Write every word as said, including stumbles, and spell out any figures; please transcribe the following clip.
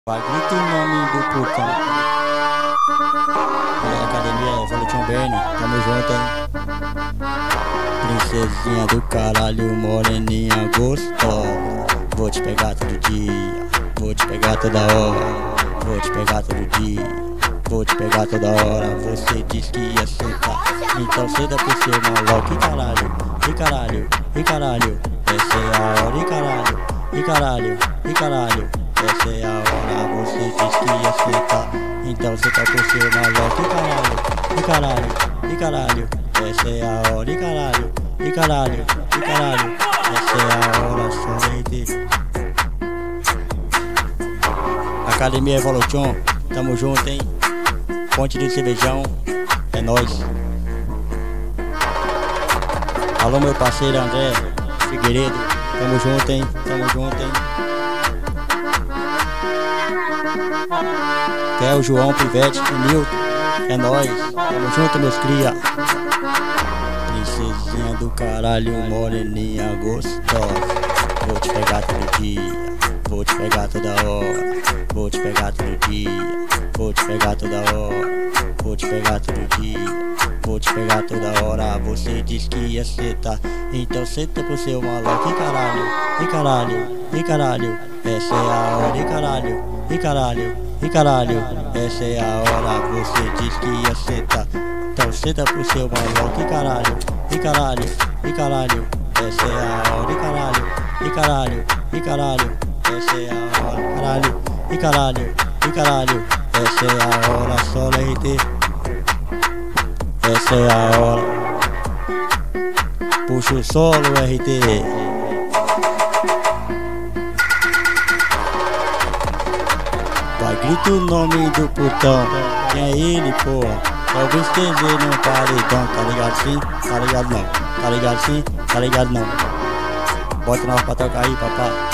Vai, grita o nome do putão. É, academia, Valentim Berni, tamo junto, hein? Princesinha do caralho, moreninha gostosa. Vou te pegar todo dia, vou te pegar toda hora. Vou te pegar todo dia, vou te pegar toda hora. Você disse que ia sentar, então senta pro seu maloca. E caralho, e caralho, e caralho, essa é a hora. E caralho, e caralho, e caralho, essa é a hora. Você disse que ia sentar, então senta pro seu maloca. E caralho, e caralho, e caralho, essa é a hora. E caralho, e caralho, e caralho, essa é a hora. Sorrente. Academia Evolution, tamo junto, hein? Ponte do Cervejão, é nóis. Alô, meu parceiro André Figueiredo, tamo junto, hein? Tamo junto, hein? Theo, João, Pivete e Nilton, é nóis. Tamo junto, meus cria. Princesinha do caralho, moreninha gostosa. Vou te pegar todo dia, vou te pegar toda hora. Vou te pegar todo dia, vou te pegar toda hora. Vou te pegar todo dia, vou te pegar toda hora. Você disse que ia sentar, então senta pro seu maloca. E caralho, e caralho, e caralho, essa é a hora. E caralho, e caralho, e caralho, essa é a hora. Você disse que ia sentar, então senta pro seu maloca. E caralho, e caralho, e caralho, essa é a hora. E caralho, e caralho, e caralho, essa é a hora. Caralho, e caralho, e caralho, essa é a hora. Solo R T, essa é a hora. Puxa o solo R T. Vai, grita o nome do putão. Quem é ele, porra? É o Bestezer no paredão. Tá ligado sim? Tá ligado não? Tá ligado sim? Tá ligado não? Bota nós pra tocar aí, papai.